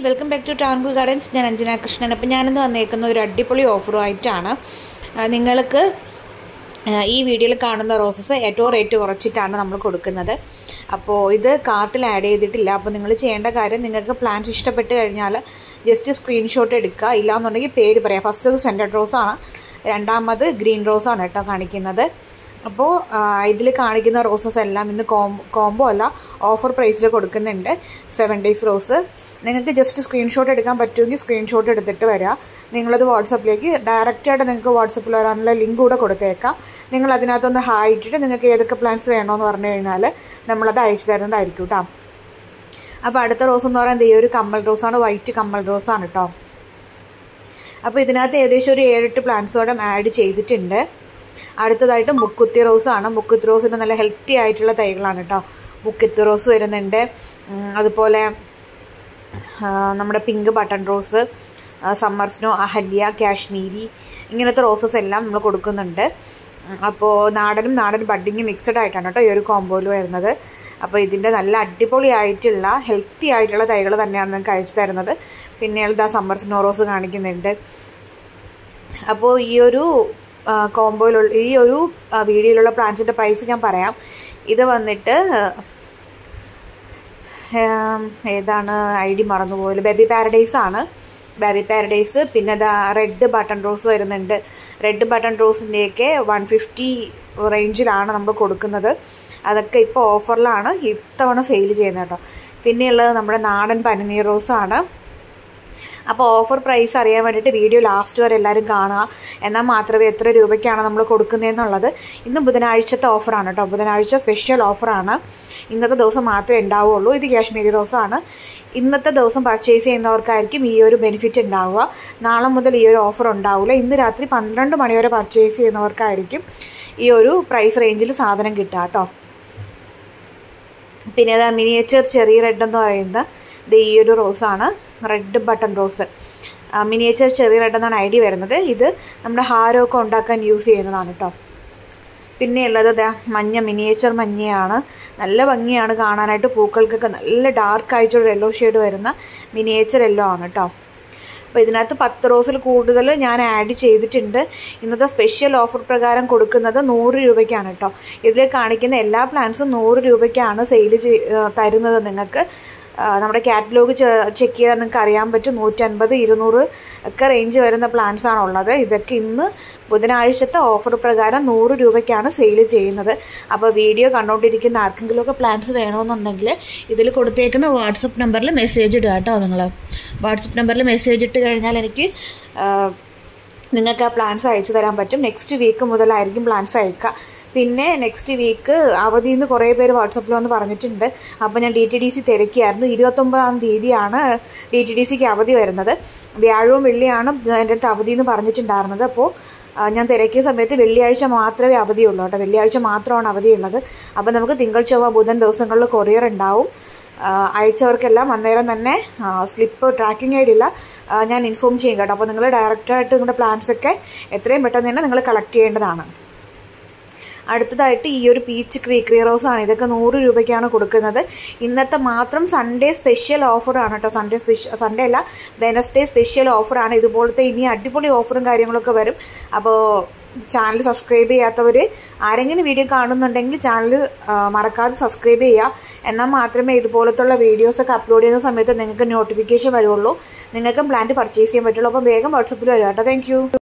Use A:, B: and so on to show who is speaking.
A: Welcome back to Travancore gardens. ഞാൻ അഞ്ജന കൃഷ്ണൻ. അപ്പോൾ ഞാനിന്ന് വന്നേക്കുന്ന ഒരു അടിപൊളി ഓഫറുമായിട്ടാണ്. നിങ്ങൾക്ക് ഈ വീഡിയോയിൽ കാണുന്ന റോസസ് ഏറ്റവും റേറ്റ് കുറച്ചിട്ടാണ് നമ്മൾ കൊടുക്കുന്നത്. അപ്പോൾ ഇത് കാർട്ടിൽ ആഡ് ചെയ്തിട്ടില്ല. അപ്പോൾ നിങ്ങൾ ചെയ്യേണ്ട കാര്യം, നിങ്ങൾക്ക് പ്ലാന്റ്സ് ഇഷ്ടപ്പെട്ട് കഴിഞ്ഞാൽ ജസ്റ്റ് സ്ക്രീൻഷോട്ട് എടുക്കുക. ഇല്ലാന്നുണ്ടെങ്കിൽ പേര് പറയാം. ഫസ്റ്റ് സെൻറ്റഡ് റോസാണ്, രണ്ടാമത് ഗ്രീൻ റോസാണ് കേട്ടോ കാണിക്കുന്നത്. അപ്പോൾ ഇതിൽ കാണിക്കുന്ന റോസസ് എല്ലാം ഇന്ന് കോംബോ അല്ല, ഓഫർ പ്രൈസിൽ കൊടുക്കുന്നുണ്ട്. 7 days റോസ്. നിങ്ങൾക്ക് ജസ്റ്റ് സ്ക്രീൻഷോട്ട് എടുക്കാൻ പറ്റുമെങ്കിൽ സ്ക്രീൻഷോട്ട് എടുത്തിട്ട് വരിക. നിങ്ങളത് വാട്സപ്പിലേക്ക് ഡയറക്റ്റായിട്ട് നിങ്ങൾക്ക് വാട്സപ്പിൽ വരാനുള്ള ലിങ്ക് കൂടെ കൊടുത്തേക്കാം. നിങ്ങൾ അതിനകത്തൊന്ന് ഹായ് ഇട്ടിട്ട് നിങ്ങൾക്ക് ഏതൊക്കെ പ്ലാന്റ്സ് വേണമെന്ന് പറഞ്ഞു കഴിഞ്ഞാൽ നമ്മളത് അയച്ചു തരുന്നതായിരിക്കും കേട്ടോ. അപ്പോൾ അടുത്ത റോസ് എന്ന് പറയുന്നത് ഈ ഒരു കമ്മൽ റോസാണ്, വൈറ്റ് കമ്മൽ റോസാണ് കേട്ടോ. അപ്പോൾ ഇതിനകത്ത് ഏകദേശം ഒരു 7-8 പ്ലാന്റ്സോടെ ആഡ് ചെയ്തിട്ടുണ്ട്. അടുത്തതായിട്ട് മുക്കുത്തി റോസാണ്. മുക്കുത്തി റോസിൻ്റെ നല്ല ഹെൽത്തി ആയിട്ടുള്ള തൈകളാണ് കേട്ടോ. മുക്കുത്തി റോസ് വരുന്നുണ്ട്. അതുപോലെ നമ്മുടെ pink button rose, summer snow, Ahalya, Kashmiri, ഇങ്ങനത്തെ റോസസ് എല്ലാം നമ്മൾ കൊടുക്കുന്നുണ്ട്. അപ്പോൾ നാടൻ ബഡ്ഡിങ് മിക്സഡ് ആയിട്ടാണ് കേട്ടോ ഈ ഒരു കോംബോയിൽ വരുന്നത്. അപ്പോൾ ഇതിൻ്റെ നല്ല അടിപൊളിയായിട്ടുള്ള ഹെൽത്തി ആയിട്ടുള്ള തൈകൾ തന്നെയാണ് നിങ്ങൾക്ക് അയച്ചു തരുന്നത്. പിന്നെ ഇതാ സമ്മർ സ്നോ റോസ് കാണിക്കുന്നുണ്ട്. അപ്പോൾ ഈ ഒരു കോംബോയിലുള്ള ഈ ഒരു വീഡിയോയിലുള്ള പ്ലാന്റ്സിൻ്റെ പ്രൈസ് ഞാൻ പറയാം. ഇത് വന്നിട്ട് ഏതാണ് ID മറന്നുപോയത്, ബേബി പാരഡൈസ് ആണ്. Baby paradise. പിന്നെ റെഡ് ബട്ടൺ റോസ് വരുന്നുണ്ട്. റെഡ് ബട്ടൺ റോസിൻ്റെയൊക്കെ 150 റേഞ്ചിലാണ് നമ്മൾ കൊടുക്കുന്നത്. അതൊക്കെ ഇപ്പോൾ ഓഫറിലാണ് ഇത്തവണ സെയിൽ ചെയ്യുന്നത് കേട്ടോ. പിന്നെയുള്ളത് നമ്മുടെ നാടൻ പനിനീർ റോസാണ്. അപ്പോൾ ഓഫർ പ്രൈസ് അറിയാൻ വേണ്ടിയിട്ട് വീഡിയോ ലാസ്റ്റ് വരെ എല്ലാവരും കാണുക. എന്നാൽ മാത്രമേ എത്ര രൂപയ്ക്കാണ് നമ്മൾ കൊടുക്കുന്നതെന്നുള്ളത്. ഇന്ന് ബുധനാഴ്ചത്തെ ഓഫറാണ് കേട്ടോ. ബുധനാഴ്ച സ്പെഷ്യൽ ഓഫറാണ്. ഇന്നത്തെ ദിവസം മാത്രമേ ഉണ്ടാവുകയുള്ളൂ. ഇത് കാശ്മീരി റോസാണ്. ഇന്നത്തെ ദിവസം പർച്ചേസ് ചെയ്യുന്നവർക്കായിരിക്കും ഈ ഒരു ബെനിഫിറ്റ് ഉണ്ടാവുക. നാളെ മുതൽ ഈ ഒരു ഓഫർ ഉണ്ടാവില്ല. ഇന്ന് രാത്രി 12 മണി വരെ പർച്ചേസ് ചെയ്യുന്നവർക്കായിരിക്കും ഈ ഒരു പ്രൈസ് റേഞ്ചിൽ സാധനം കിട്ടുക കേട്ടോ. പിന്നെ അത് മിനിയേച്ചർ ചെറി റെഡ് എന്ന് പറയുന്നത് ഈ ഒരു റോസാണ്, red button rose. Miniature cherry red എന്നാണ് ID വരുന്നത്. ഇത് നമ്മുടെ ഹാരമൊക്കെ ഉണ്ടാക്കാൻ യൂസ് ചെയ്യുന്നതാണ് കേട്ടോ. പിന്നെയുള്ളത് മഞ്ഞ, മിനിയേച്ചർ മഞ്ഞയാണ്. നല്ല ഭംഗിയാണ് കാണാനായിട്ട്. പൂക്കൾക്കൊക്കെ നല്ല ഡാർക്കായിട്ടൊരു യെല്ലോ ഷെയ്ഡ് വരുന്ന മിനിയേച്ചർ യെല്ലോ ആണ് കേട്ടോ. അപ്പോൾ ഇതിനകത്ത് 10 റോസിൽ കൂടുതൽ ഞാൻ ആഡ് ചെയ്തിട്ടുണ്ട്. ഇന്നത്തെ സ്പെഷ്യൽ ഓഫർ പ്രകാരം കൊടുക്കുന്നത് 100 രൂപയ്ക്കാണ് കേട്ടോ. ഇതിൽ കാണിക്കുന്ന എല്ലാ പ്ലാന്റ്സും 100 രൂപയ്ക്കാണ് സെയിൽ തരുന്നത്. നിങ്ങൾക്ക് നമ്മുടെ കാറ്റലോഗ് ചെക്ക് ചെയ്താൽ നിങ്ങൾക്ക് അറിയാൻ പറ്റും. 150, 200 ഒക്കെ റേഞ്ച് വരുന്ന പ്ലാന്റ്സ് ആണുള്ളത്. ഇതൊക്കെ ഇന്ന് ബുധനാഴ്ചത്തെ ഓഫർ പ്രകാരം 100 രൂപയ്ക്കാണ് സെയിൽ ചെയ്യുന്നത്. അപ്പോൾ വീഡിയോ കണ്ടുകൊണ്ടിരിക്കുന്ന ആർക്കെങ്കിലുമൊക്കെ പ്ലാന്റ്സ് വേണമെന്നുണ്ടെങ്കിൽ ഇതിൽ കൊടുത്തേക്കുന്ന വാട്സപ്പ് നമ്പറിൽ മെസ്സേജ് ഇടുക കേട്ടോ. നിങ്ങൾ വാട്സപ്പ് നമ്പറിൽ മെസ്സേജ് ഇട്ട് കഴിഞ്ഞാൽ എനിക്ക് നിങ്ങൾക്ക് ആ പ്ലാന്റ്സ് അയച്ചു തരാൻ പറ്റും. നെക്സ്റ്റ് വീക്ക് മുതലായിരിക്കും പ്ലാന്റ്സ് അയക്കുക. പിന്നെ നെക്സ്റ്റ് വീക്ക് അവധിയിൽ കുറേ പേര് വാട്സപ്പിൽ വന്ന് പറഞ്ഞിട്ടുണ്ട്. അപ്പോൾ ഞാൻ DTDC തിരക്കിയായിരുന്നു. 29-ാം തീയതിയാണ് DTDCക്ക് അവധി വരുന്നത്. വ്യാഴവും വെള്ളിയാണ് എൻ്റെ അടുത്ത് അവധി എന്ന് പറഞ്ഞിട്ടുണ്ടായിരുന്നത്. അപ്പോൾ ഞാൻ തിരക്കിയ സമയത്ത് വെള്ളിയാഴ്ച മാത്രമേ അവധിയുള്ളൂ കേട്ടോ. വെള്ളിയാഴ്ച മാത്രമാണ് അവധിയുള്ളത്. അപ്പോൾ നമുക്ക് തിങ്കൾ, ചൊവ്വ, ബുധൻ ദിവസങ്ങളിൽ കൊറിയർ ഉണ്ടാവും. അയച്ചവർക്കെല്ലാം അന്നേരം തന്നെ സ്ലിപ്പ് ട്രാക്കിംഗ് ഐഡിയില്ല ഞാൻ ഇൻഫോം ചെയ്യും കേട്ടോ. അപ്പോൾ നിങ്ങൾ ഡയറക്റ്റായിട്ട് നിങ്ങളുടെ പ്ലാൻസൊക്കെ എത്രയും പെട്ടെന്ന് തന്നെ നിങ്ങൾ കളക്ട് ചെയ്യേണ്ടതാണ്. അടുത്തതായിട്ട് ഈ ഒരു പീച്ച് ക്രീക്രി റോസാണ്. ഇതൊക്കെ 100 രൂപയ്ക്കാണ് കൊടുക്കുന്നത്. ഇന്നത്തെ മാത്രം സൺഡേ സ്പെഷ്യൽ ഓഫറാണ് കേട്ടോ. സൺഡേ അല്ല, വെനസ്ഡേ സ്പെഷ്യൽ ഓഫറാണ്. ഇതുപോലത്തെ ഇനി അടിപൊളി ഓഫറും കാര്യങ്ങളൊക്കെ വരും. അപ്പോൾ ചാനൽ സബ്സ്ക്രൈബ് ചെയ്യാത്തവർ ആരെങ്കിലും വീഡിയോ കാണുന്നുണ്ടെങ്കിൽ ചാനൽ മറക്കാതെ സബ്സ്ക്രൈബ് ചെയ്യുക. എന്നാൽ മാത്രമേ ഇതുപോലത്തുള്ള വീഡിയോസൊക്കെ അപ്ലോഡ് ചെയ്യുന്ന സമയത്ത് നിങ്ങൾക്ക് നോട്ടിഫിക്കേഷൻ വരുള്ളൂ. നിങ്ങൾക്കും പ്ലാന്റ് പർച്ചേസ് ചെയ്യാൻ പറ്റുള്ളൂ. അപ്പോൾ വേഗം വാട്സപ്പിൽ വരിക കേട്ടോ. Thank U.